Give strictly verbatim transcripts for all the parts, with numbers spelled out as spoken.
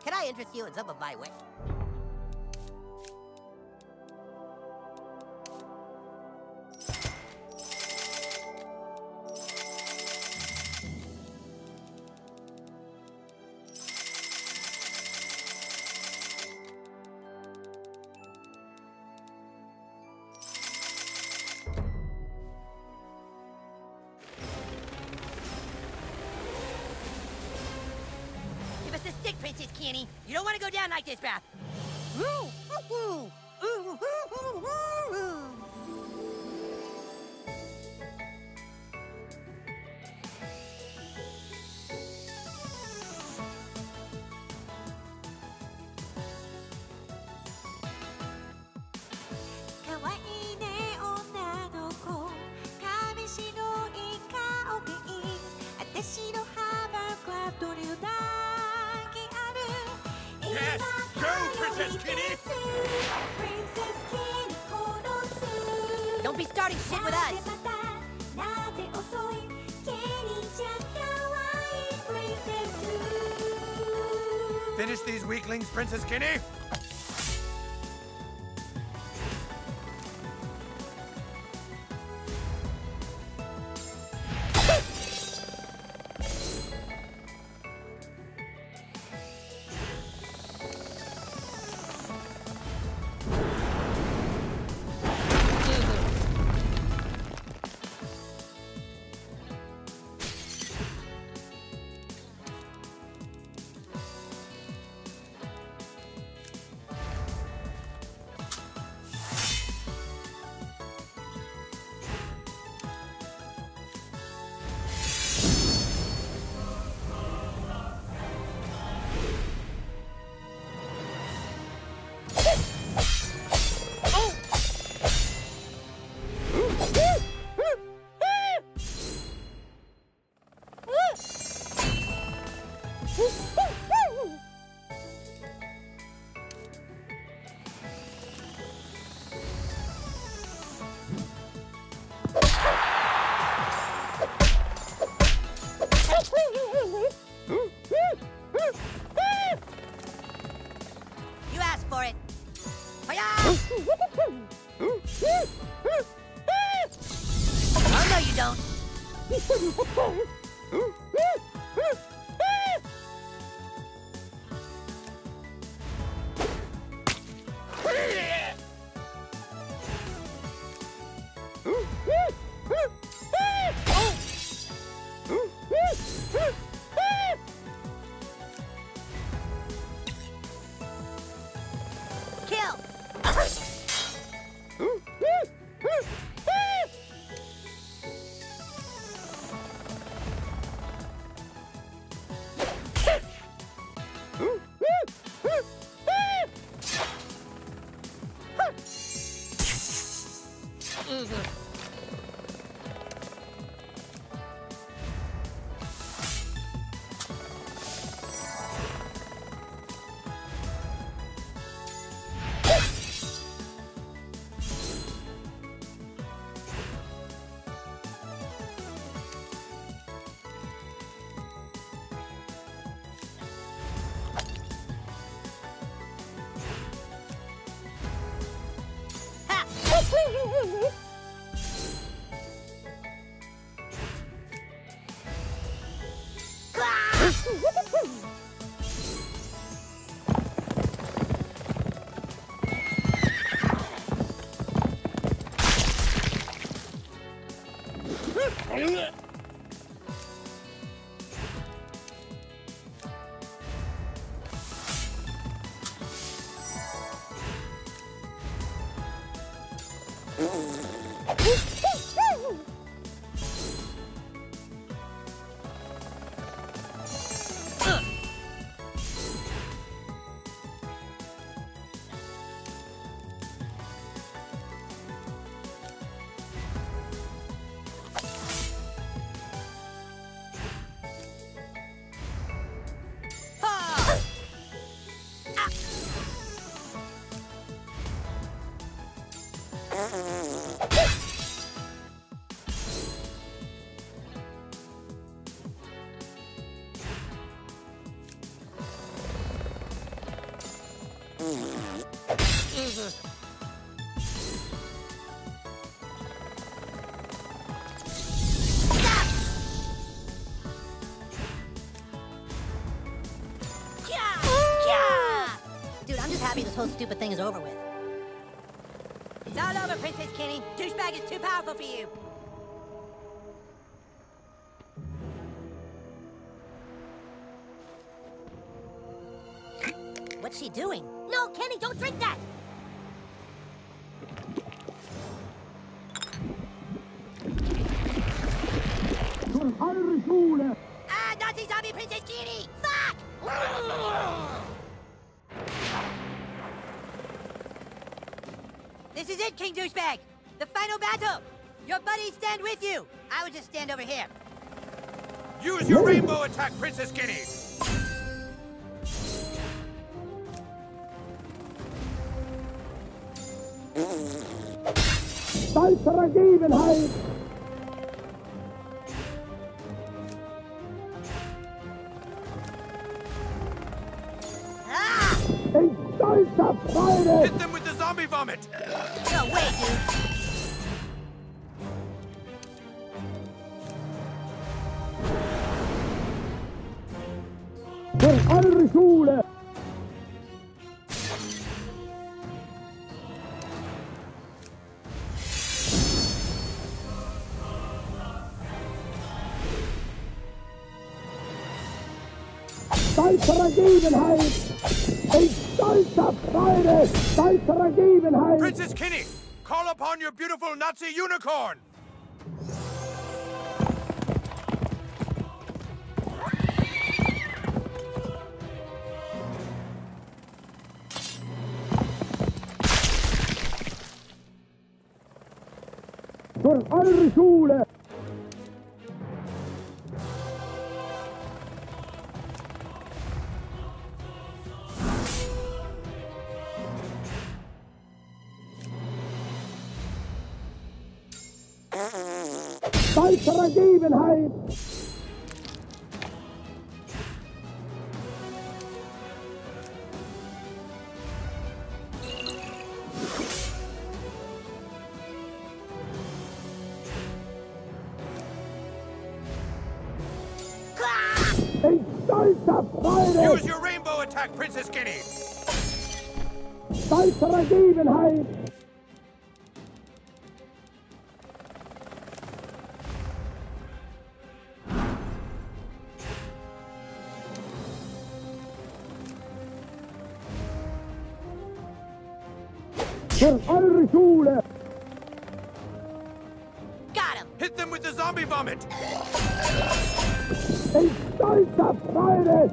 can I interest you in some of my work? The stick, Princess Kenny. You don't want to go down like this, bruh. Ooh, ooh, ooh, ooh, ooh, ooh, ooh. Yes! Go, Princess Kenny! Don't be starting shit with us! Finish these weaklings, Princess Kenny! You asked for it. Hiya! Oh, no, you don't. Kill! whole stupid thing is over with. It's all over, Princess Kenny. Douchebag is too powerful for you. What's she doing? No, Kenny, don't drink that! Ah, Nazi zombie Princess Kenny! Fuck! This is it, King Douchebag! The final battle! Your buddies stand with you! I would just stand over here. Use your rainbow attack, Princess Kenny! Zeit zur Ergebenheit! Ah! Ein stolzer Freude! Hit them with the zombie vomit! No way, dude! Für eure Schule! Zeit zur Ergebenheit! Ein stolzer Freude! Zeit zur Ergebenheit! Princess Kenny, call upon your beautiful Nazi unicorn! Für eure Schule! Zeit zur Ergebenheit! Ein stolzer Freude! Use your rainbow attack, Princess Kenny! Zeit zur Ergebenheit! Für eure Schule! Got him! Hit them with the zombie vomit! Ein stolzer Freude!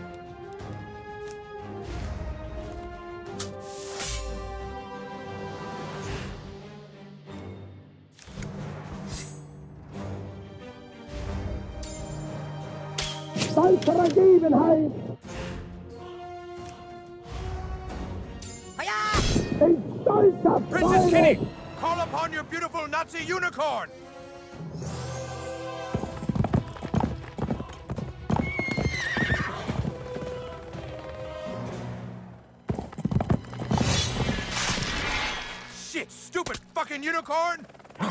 Zeit zur Ergebenheit! Hiya! Ein stolzer Princess Kenny, Freude! call upon your beautiful Nazi unicorn! Shit, stupid fucking unicorn!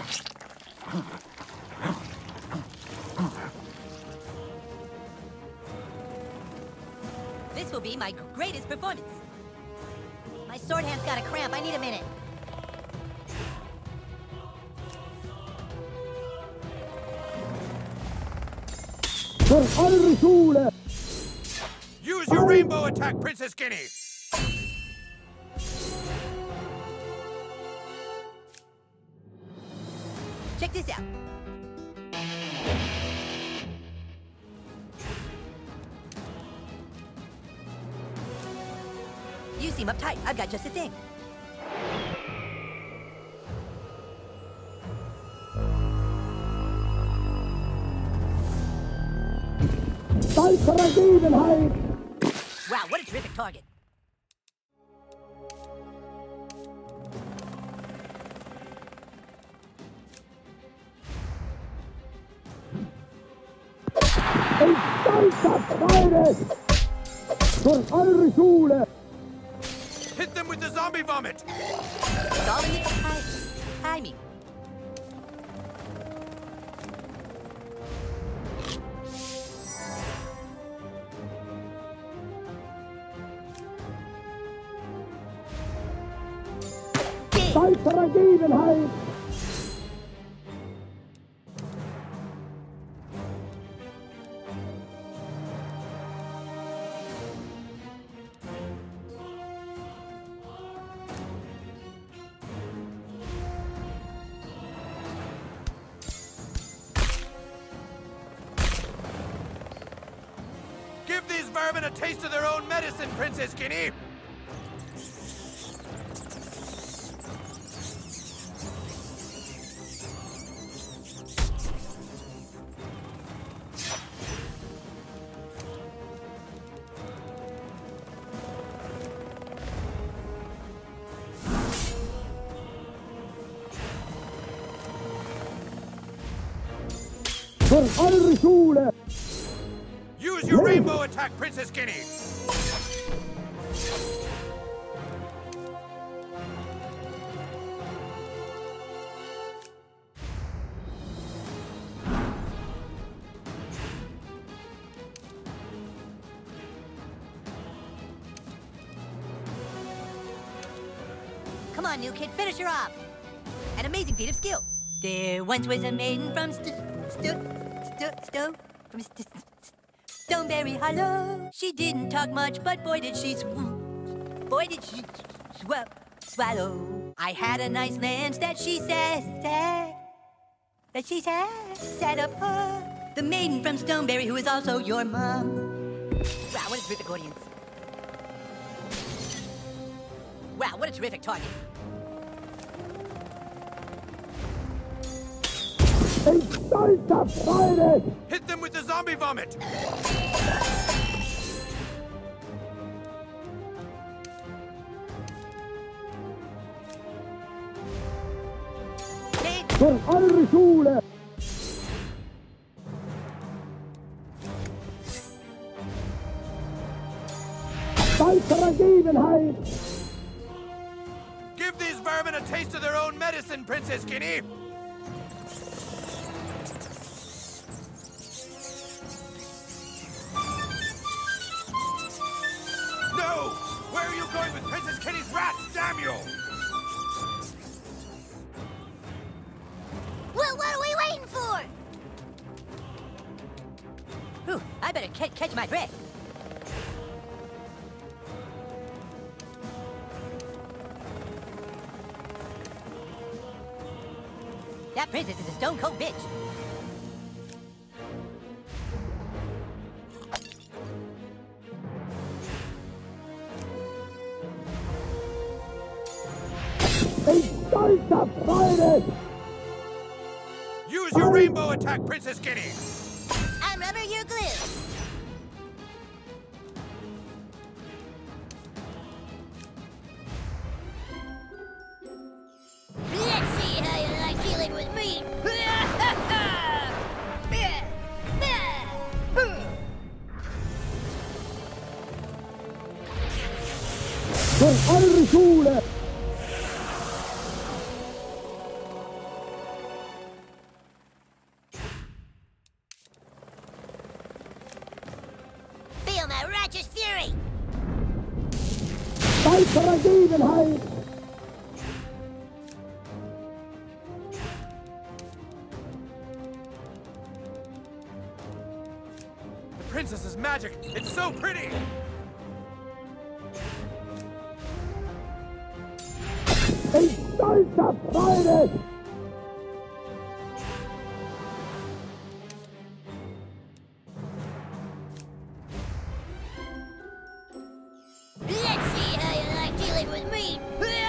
This will be my greatest performance. My sword hand's got a cramp. I need a minute. Für eure Schule! Use your rainbow attack, Princess Kenny! Check this out. You seem uptight. I've got just the thing. Zeit zur Ergebenheit! Wow, what a terrific target. Ein stolzer Freude! Für eure Schule! Hit them with the zombie vomit! It's all in the ti- timing. Zeit für Ergebenheit. Give these vermin a taste of their own medicine, Princess Skinny! Für eure Schule. Use your rainbow attack, Princess Skinny! Come on, new kid, finish her off. An amazing feat of skill. There once was a maiden from St St St Sto from St Stoneberry Hollow. She didn't talk much, but boy did she sw boy did she sw swallow. I had a nice lance that she said said that she said set up her. The maiden from Stoneberry, who is also your mom. Wow, what a terrific audience. Wow, what a terrific target. Ein stolzer Freude. Hit them with the zombie vomit! Für eure Schule. Zeit für Ergebenheit. Give these vermin a taste of their own medicine, Princess Skinny! No! Where are you going with Princess Kitty's rat, Samuel? Well, what are we waiting for? Whew, I better ca catch my breath. That princess is a stone-cold bitch. Ein stolzer Freude. Use your rainbow attack, Princess Skinny! I'm rubber, you're glue. Let's see how you like dealing with me. Für eure Schule. Feel my righteous fury. Zeit für Ergebenheit. The princess's magic! It's so pretty! Ein stolzer Freude. Let's see how you like dealing with me.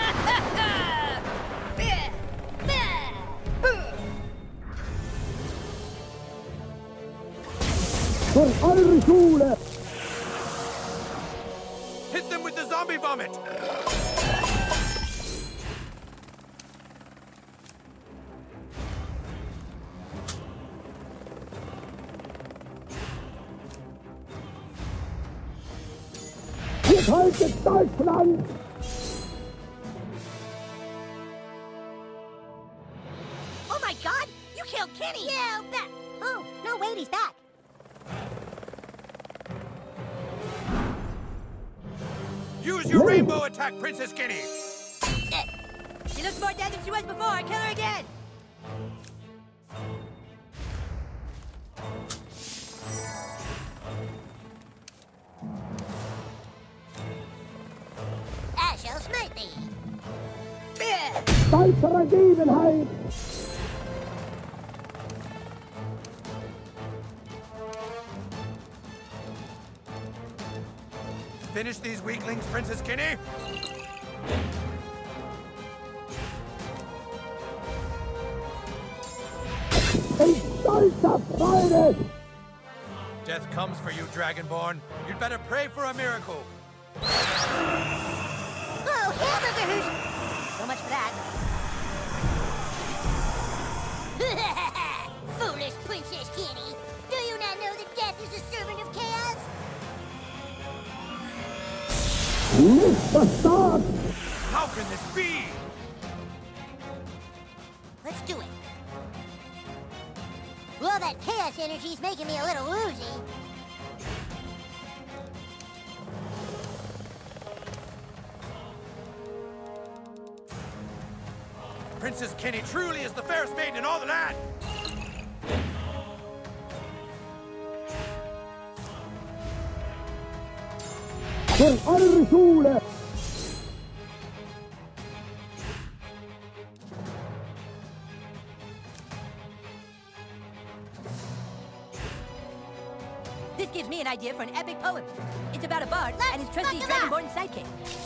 Für eure Schule. Hit them with the zombie vomit! Ihr haltet Deutschland. Oh my God! You killed Kenny! Yeah, that. Oh, no, wait, he's back. Use your rainbow attack, Princess Skinny! Uh, She looks more dead than she was before. Kill her again. I shall smite thee. Zeit für Ergebenheit. Finish these weaklings, Princess Kinney. Ein stolzer Freude. Death comes for you, Dragonborn. You'd better pray for a miracle. Oh, hamburgers! So much for that. Foolish Princess Kinney! Do you not know that death is a servant of chaos? Nicht versagt. How can this be? Let's do it. Well, that chaos energy's making me a little woozy. Princess Kinney truly is the fairest maiden in all the land. Für eure Schule. This gives me an idea for an epic poem. It's about a bard Let's and his trusty fuck 'em up. Dragonborn sidekick.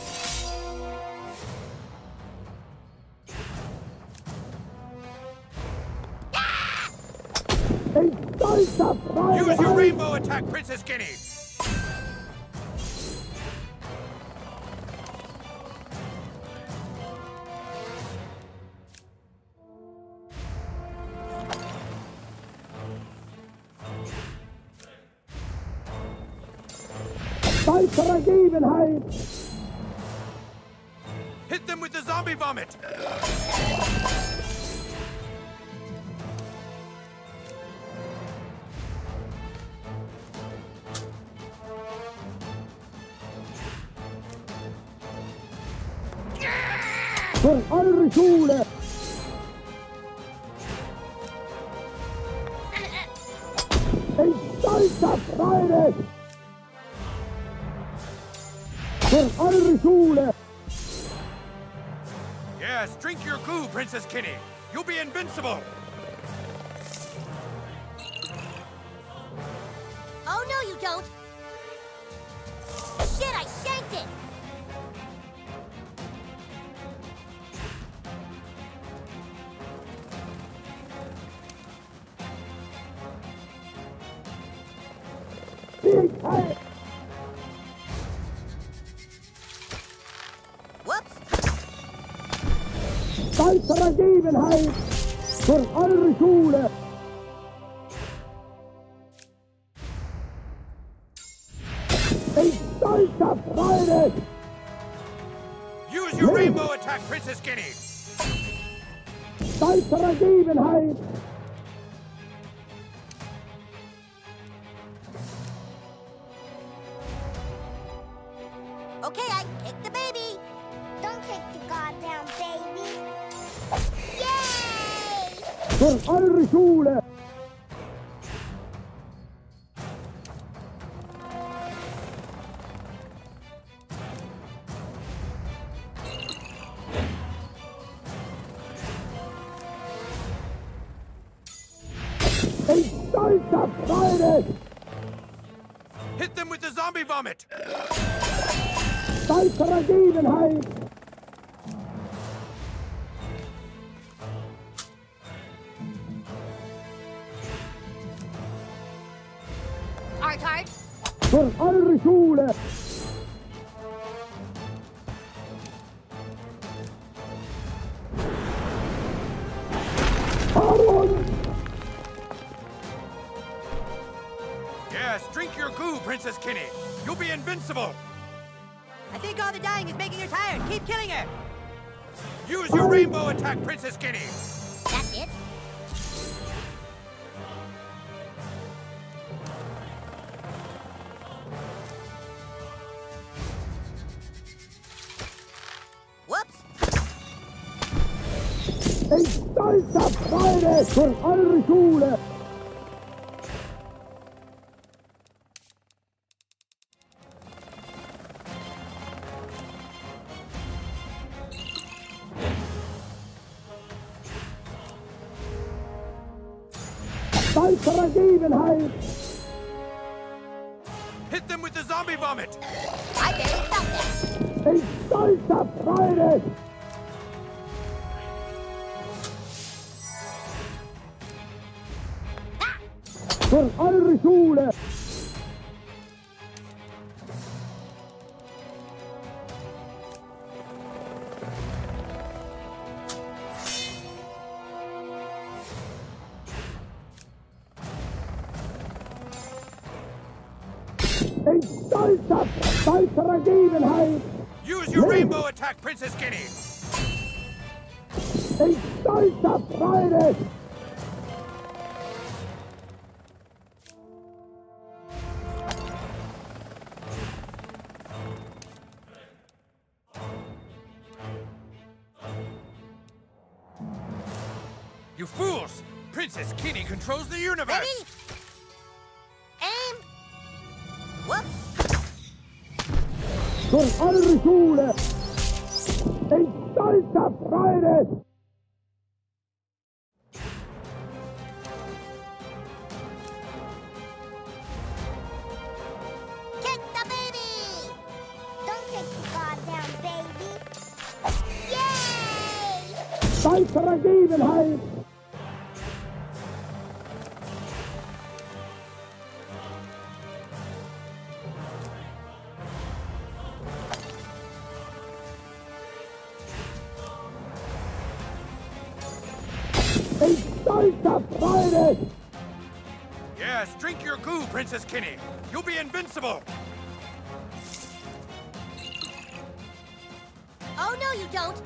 Ein stolzer Freude. Use your rainbow attack, Princess Kinney. Zeit für Ergebenheit. Hit them with the zombie vomit. Für eure Schule. Ein stolzer Freude. Für eure Schule. Yes, drink your goo, Princess Kinney. You'll be invincible. Oh, no, you don't! Shit, I shanked it! Fähigkeit. Whoops! Zeit für Ergebenheit. Für eure Schule. Ein stolzer Freude. Use your rainbow attack, Princess Kinney. Zeit für Ergebenheit. Okay, I kicked the baby! Don't kick the goddamn baby! Yay! Für eure Schule. Ein stolzer Freude. Hit them with the zombie vomit. Zeit für Ergebenheit. Art hard? Für eure Schule. Aaron. Yes, drink your goo, Princess Kinney. You'll be invincible. I think all the dying is making her tired. Keep killing her. Use your rainbow attack, Princess Kinney. That's it? Whoops! Ich stolzer Freude für eure Schule! Stolzer Ergebenheit! Hit them with the zombie vomit! I barely felt that. Ich stolzer Freude! Für eure Schule! Ich stolzer, stolzer Ergebenheit! Use your rainbow attack, Princess Kenny! Ich stolzer Freude! You fools! Princess Kenny controls the universe! Ready? Aim. Whoops. Für eure Schule! Ich stolzer Freude! Kick the baby. Don't kick the god down, baby. Yay! Stolzer Ergebenheit! Ich stolzer Freude! Yes, drink your goo, Princess Kenny! You'll be invincible! Oh, no, you don't.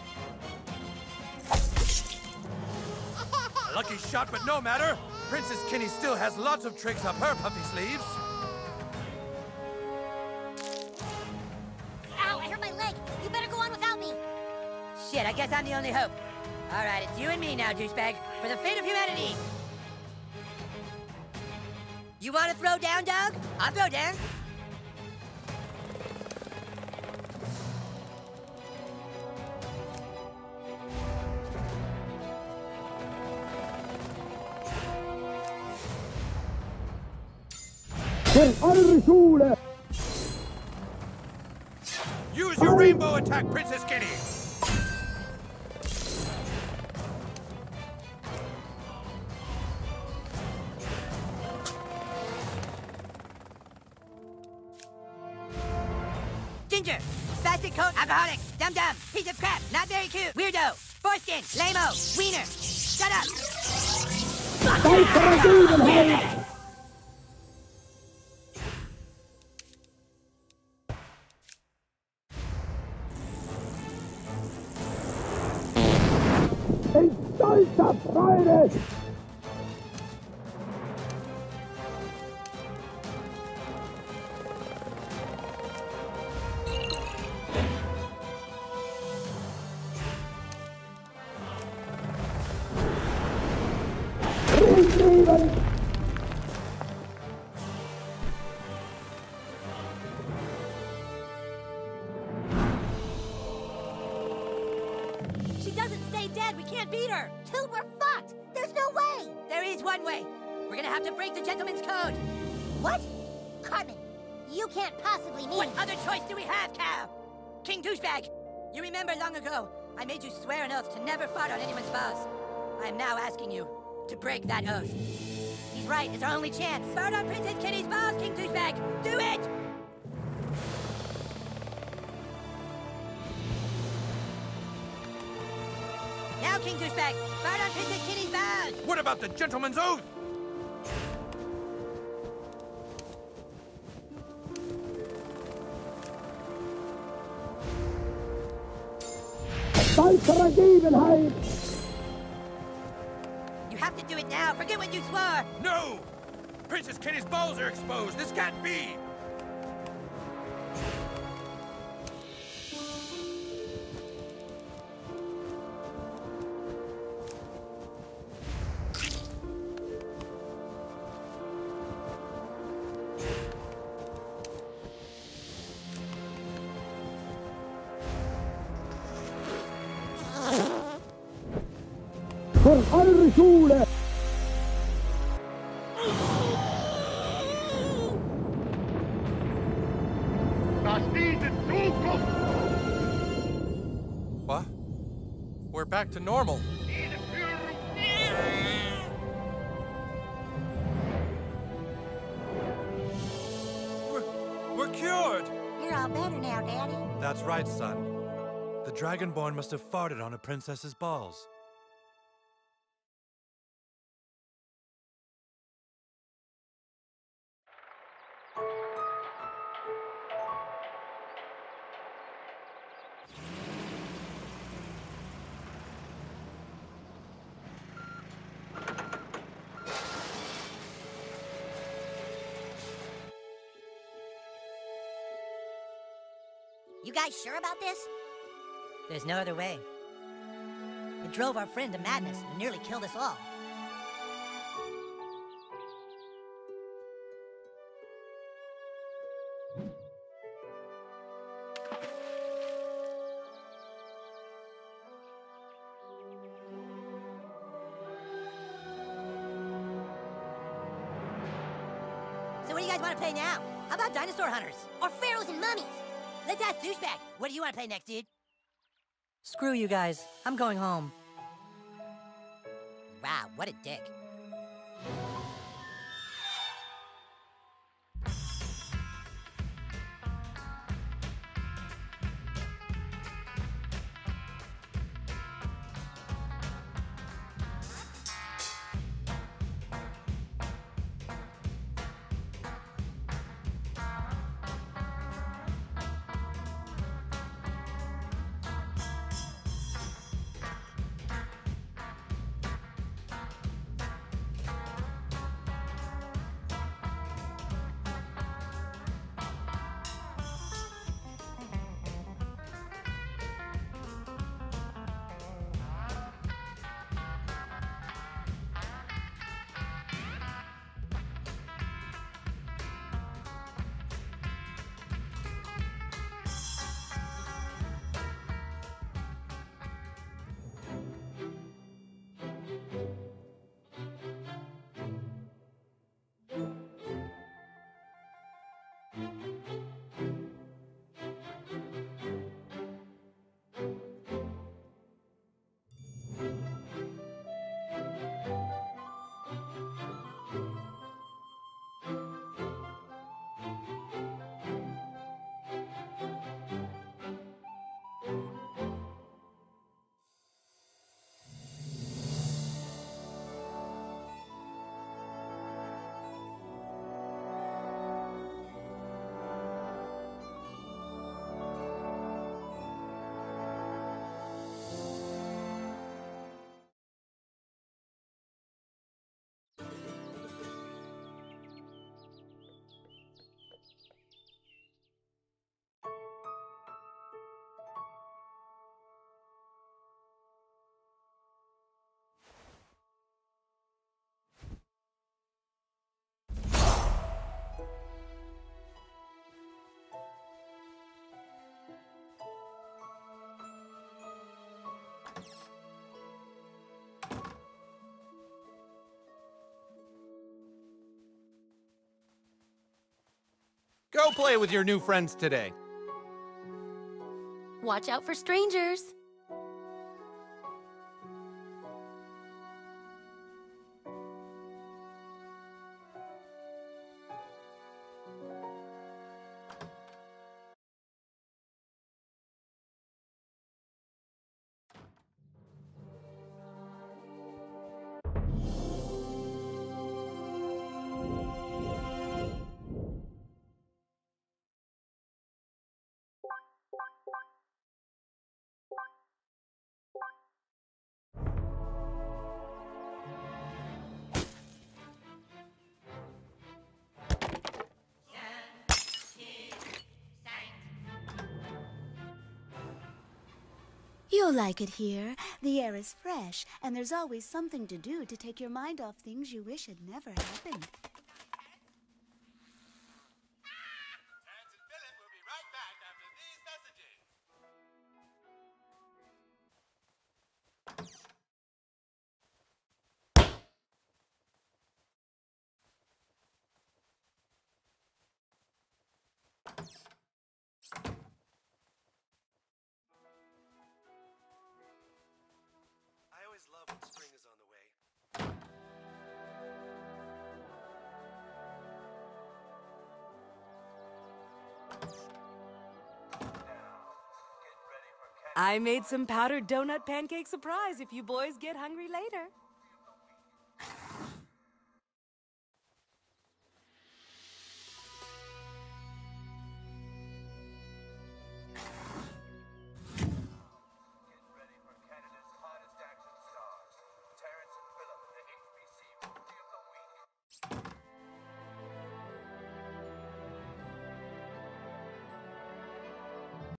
A lucky shot, but no matter! Princess Kenny still has lots of tricks up her puffy sleeves! Ow, I hurt my leg. You better go on without me. Shit, I guess I'm the only hope. All right, it's you and me now, douchebag, for the fate of humanity. You want to throw down, dog? I'll throw down. Für eure Schule! Use your rainbow attack, Princess Kenny! Ginger, spastic coat, alcoholic, dum-dum, piece of crap, not very cute, weirdo, foreskin, lame-o, wiener. Shut up. Stolzer Ergebenheit! Ich stolzer Freude! Frieden! She doesn't stay dead. We can't beat her. Till we're fucked. There's no way. There is one way. We're gonna have to break the gentleman's code. What? Cartman, you can't possibly mean... What other choice do we have, Cal? King Douchebag, you remember long ago, I made you swear an oath to never fart on anyone's balls. I am now asking you to break that oath. He's right, it's our only chance. Fart on Princess Kenny's balls, King Douchebag! Do it! Now, King Douchebag, fart on Princess Kenny's balls! What about the gentleman's oath? Stolzer Ergebenheit! You have to do it now. Forget what you swore. No! Princess Kenny's balls are exposed. This can't be! för arre Schule! What? We're back to normal. We're, we're cured! You're all better now, Daddy. That's right, son. The Dragonborn must have farted on a princess's balls. You guys sure about this? There's no other way. It drove our friend to madness and nearly killed us all. So what do you guys want to play now? How about Dinosaur Hunters? Or pharaohs and mummies? Let's ask Douchebag. What do you want to play next, dude? Screw you guys. I'm going home. Wow, what a dick. Go play with your new friends today. Watch out for strangers. You'll like it here. The air is fresh, and there's always something to do to take your mind off things you wish had never happened. Hans and Philip will be right back after these messages. I made some powdered donut pancake surprise if you boys get hungry later.